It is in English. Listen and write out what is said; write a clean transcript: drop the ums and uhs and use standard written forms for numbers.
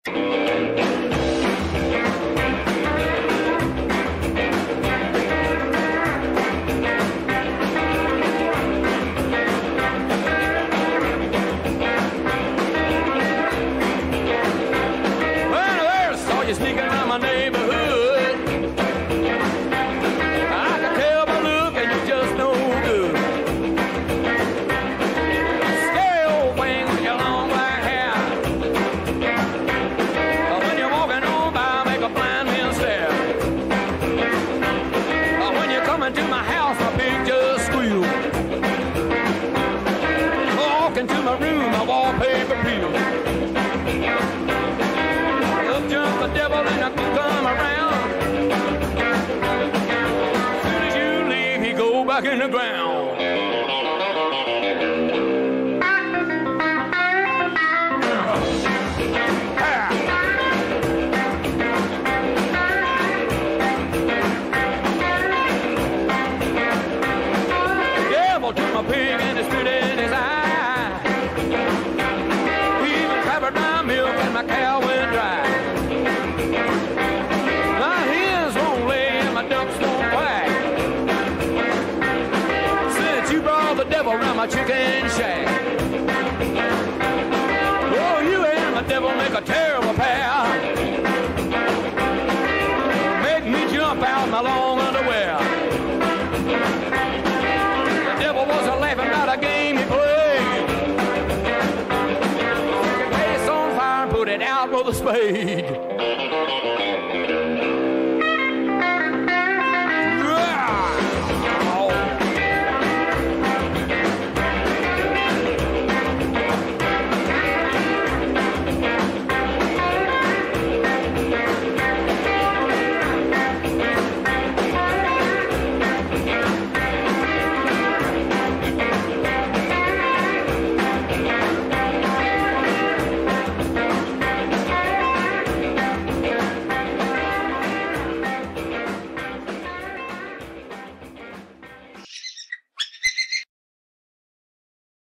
Sneaking around my neighborhood, I can tell by look and you're just no good. Scary old thing with your long black hair. When you're walking on by, make a blind man stare. When you come into my house, my pig just squeal. Walk into my room, my wallpaper peels. Jump the devil and I come around. As soon as you leave, he go back in the ground. The devil took my pig and he spit in his eye. He even covered my milk and my cow went dry. My hens won't lay and my ducks won't quack. Since you brought the devil around my chicken shack. Oh, you and the devil make a terrible pair. Make me jump out my long underwear. The devil was laughing about a game he played. Set your face on fire and put it out with a spade.